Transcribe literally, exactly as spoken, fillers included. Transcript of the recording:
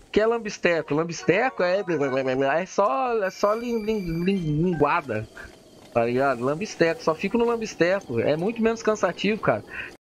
Que é lambisteco? Lambisteco é, é só, é só ling, ling, ling, linguada, tá ligado? Lambisteco, só fico no lambisteco. É muito menos cansativo, cara.